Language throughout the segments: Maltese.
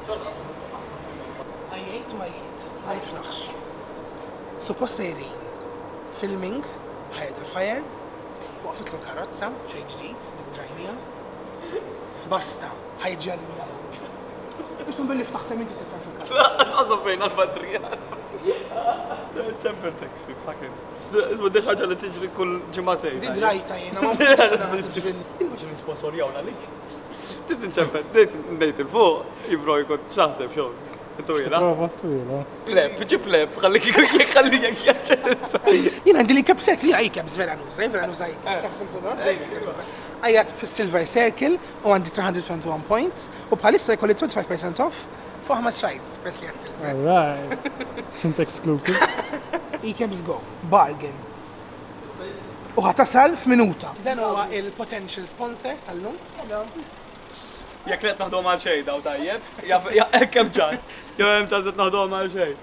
Għajjejt u għajjejt, ma niflaħx. Suppost sejrin. Filming, ħajda fired, waqfet l-karozza, xej ġdid, dik-drajnija. Basta, ħajġalija. Isum billi ftaħtem inti tifhem fil-karozza. Għazza fejn għal-batterija. ċemper taxi, fucking. Isma deħħaġa li tiġri kull ġimatej. Di drajta jena, ma mux Il-maċin sponsorjawna lik. Dit ċemper, dit nejt il-fuq, jibro jkun xaħseb xogħol. Twila. Prova twila. Pleb, biġi pleb, ħallik jek jaċċerta. Jena għandi l-eCabs circle, eCabs vera nuża eCabs. Għajat fil-Silver Circle u għandi 321 points u bħalissa jkolli 25% off fuq 5 rides, press li għad Silver. Alright. Xint exclusive. eCabs Go, bargain. U ħatasal f'minuta. Dan huwa il-potential sponsor tal-lum. Jek let naħdom għal xej daw tajjeb, ekkem ġat, jew hemm tażet naħdom għal xej.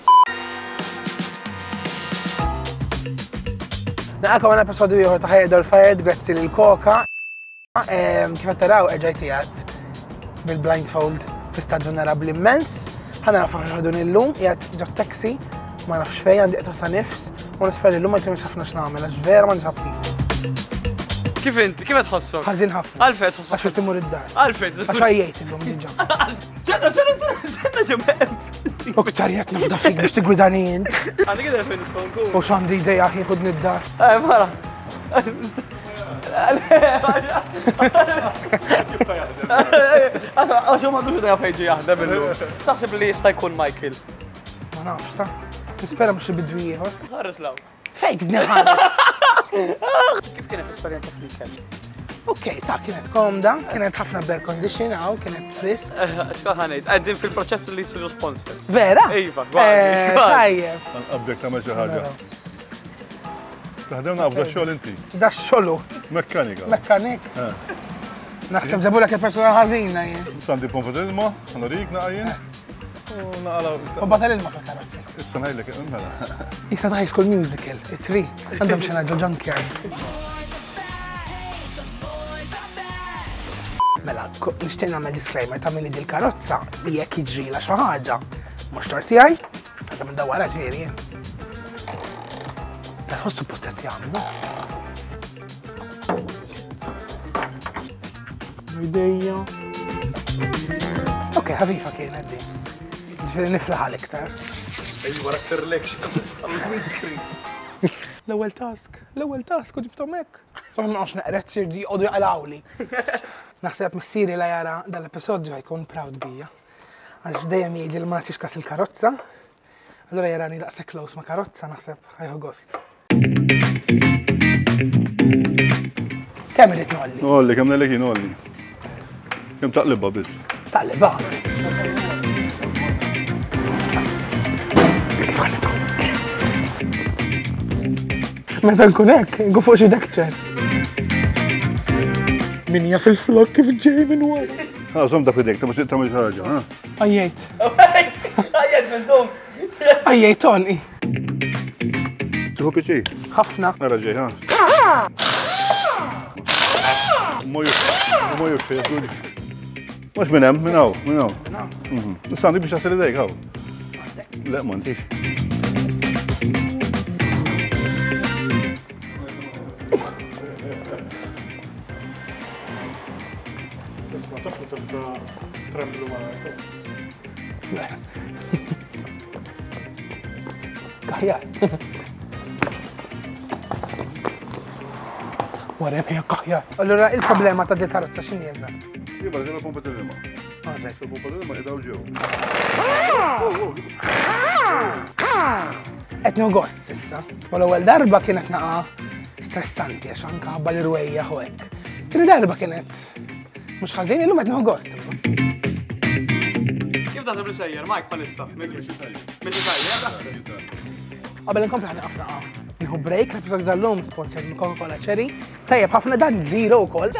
Naqakom għana episodu ieħor ta' Hired or Fired, grazzi lil Koka. Kif qed taraw eġajt qiegħed bil-blindfold fi staġun narabli immens. Ħana nafx ħadun illum, qiegħed ġo taxi, ma nafx fejn għandi qed ta' nifs, u nisper illum ma jkunx ħafna x'nagħmel għax vera ma nixabtit. Kif inti, kif qed tħossok? Ħażin ħafna. Għalfejn tħossok? Għax qed imur id-dar. Għalfejn? Għax għajjejt illum diġà. Sena ġemem. U ktar jgħat nafda fik biex tigwidani jint. Għandi għedha fejn nistaw nkun. U x'għandi ideja jieħudni id-dar. Mara. Għaxu ma duħu da fejġi jaħdem illum. Taħseb li jista' jkun Michael. Ma nafx ta' nispera mhux bidwi ieħor. Ħares law. Fejn nħares. Kif kienet l-esperjenza fl-weekend? Okej, ta' kienet komda, kienet ħafna bear condition għaw, kienet frisk. Xaħanejt, għaddin fil-proċess li jisiru sponsor. Vera? Iva, għaddi. Tajjeb. Għabdek ta' maġa ħagġa. Taħdemna għabda xogħol inti. Da xolu. Mekkanika. Mekkanik. Naħseb ġabu l-ek persona ħażina jien. Sandi pompa d-ilma, għanorik naqajin. U naqala. U batal ilma fil-karozzi. Issa ngħidlek mela. Issa ta' High School Musical, it-3. Għandhom xena ġo junkyard. Mela, nixtieq nagħmel disclaimer ta' minni dil-karozza li jekk jiġrila xi ħaġa. Mhux tort tiegħi, għadha mdawwara ġieri. Ħossu postet jagħmlu. Idejja. Okej, ħafifa kienet din. Ġifieri niflaħ iktar. Wara sterlek L-ewwel task, u ġibtom hekk. Soħna ma naqgħodx naqret xirdi jqogħdu jaqlawli. Naħseb missieri la jara dal-episodju ħajkun proud bija. Għaliex dejjem jgħidli li ma nagħtix kas il-karozza. Allura jarani daqshekk close ma' karozza naħseb ħajħu gost. Kemm irid nolli? Nolli, kemm nellek nolli. Kemm taqlibha biss. Taqlibha. Meta nkun hekk, nkun fuq xi dekċer. Min hija fil-flok kif ġej minn wara. Żomm dak idejk, ta' ma tagħmel ħaġa, ha? Għajjejt. Għajjed minn dum. Għajjejt tonni. Tieħu piċi? Ħafna. Nara ġej, ha? Moju fejn. Mhux minn hemm, minn hawn, minn hawn. Issa għandi biex tasel idejk hawn. Le m'għandix. Kaħjar. Wara hija kaħjar. Allura il-problema ta' dil karozza x'inhi eżatt? Jiba ġela pompa t-ilma. Pompa t-ilma jidaw ġew. Qed gost issa. U l-ewwel darba kienet naqa' stressanti għax anke ħabba l-irwejja u hekk. Tieni darba kienet mhux ħażin illum qed gost. Kif taħseb li sejjer, Mike palissa? Minn sejjer? Qabel inkompli ħaniqaf naqa'. Nieħu break, l-episodju tal-lum sponsor minn Coca-Cola Cherry. Tajjeb ħafna dan zero wkoll.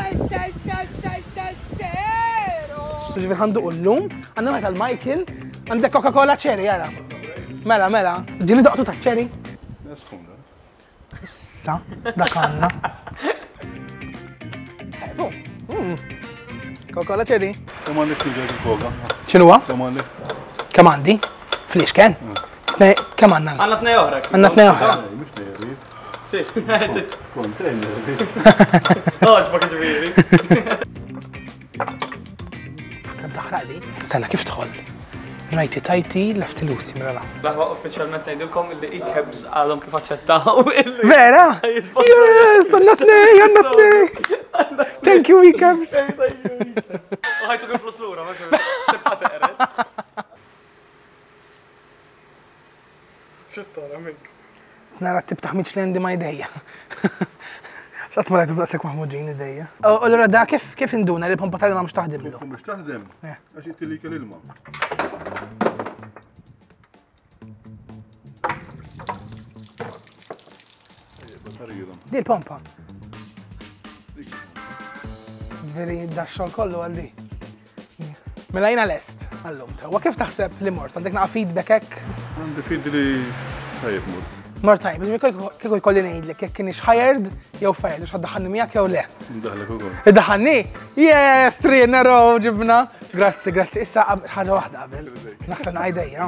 Ġifier ħanduq llum, għandna tal-Michael, għandek Coca-Cola Cherry jara. Mela, ġieli doqtu ta' cherry. Issa, dak għandna. Coca-Cola Cherry. Kemm għandek tinġel il-koka? X'inhuwa? Domandi. Kemm għandi? Flix kien? Kemm għandna? Għanna t-nej oħra. Għandna tnej oħra. Mux nejri. Kontejner. Kontejner. Oħġ ma kħġviri. Kemm taħraq di? Stenna kif tħoll? Rajti tajti lefti Lucy, mela. Laħwa uffiċjalment ngħidilkom li eCabs għadhom kif aċċettaw. Vera? Yes, għandna tnej, għandna tnej. Thank you, eCabs. Ħajtu kif flus l-ura, ma tibqa teqret. Xittora, mink. Nara tibtaħ miċ li ma jdejja. Xatt ma rajtu b'daqsek maħmuġin id-dejja. Allora da kif induna li l-pompa tal-ilma mhux taħdem lu? Mux taħdem. Għax jittilika l-ilma. Di l-pompa. Veri daċxol kollu għaldi. Mela jina l-est, għallum. Wa kif taħseb li mort? Għandek naqa feedback ek? Għandi feed li tajib mort. Mort tajib, biex kieku jkolli ngħidlek jekk kienx hired jew fired, biex għaddaħanni miegħek jew le. Ndaħlek ukoll. Iddaħanni? Yes, trina row ġibna. Grazzi, grazzi. Issa ħaġa waħda qabel. Naħseb ngħidejja.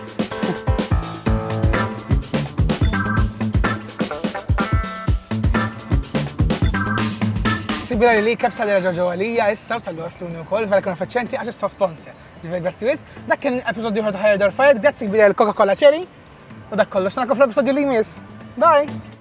Sibira li eCabs għalli raġaġu għalija issa u tal-lu għasluni u koll, vera kuna faċċenti għax issa sponsor. Ġivir, grazzi wiz. Dak kien episodju ħor ta' Hired or Fired, grazzi kbira l-Coca-Cola Cherry. U dak kollox, naku fl-episodju li jmiss. Bye!